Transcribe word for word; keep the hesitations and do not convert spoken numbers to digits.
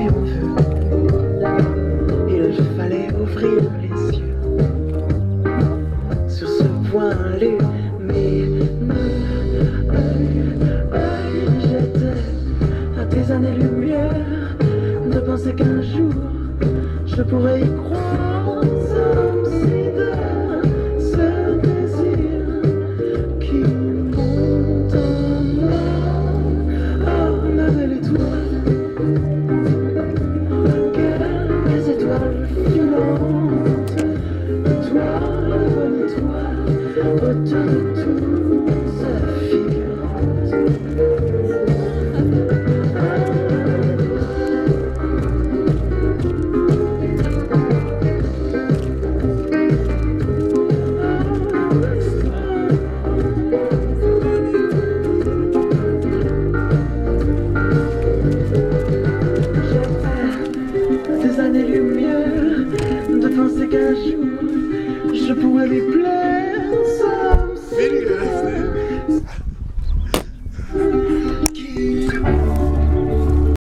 si on veut, il fallait ouvrir les yeux sur ce point lumineux. J'étais à des années-lumière de penser qu'un jour je pourrais y croire. Some see there, ce désir qui monte en moi. Oh, la belle étoile, quelques étoiles filantes, étoile, bonne étoile, autour de toutes ces figurantes. Des années-lumière de penser qu'un jour je pourrais lui plaire. Some see there,